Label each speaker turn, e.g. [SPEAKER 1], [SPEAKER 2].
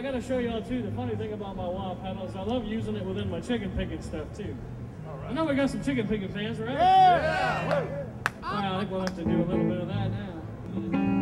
[SPEAKER 1] I got to show y'all too, the funny thing about my wah pedal is I love using it within my chicken picking stuff too. All right. I know we got some chicken picking fans, right?
[SPEAKER 2] Yeah!
[SPEAKER 1] Well, I think we'll have to do a little bit of that now.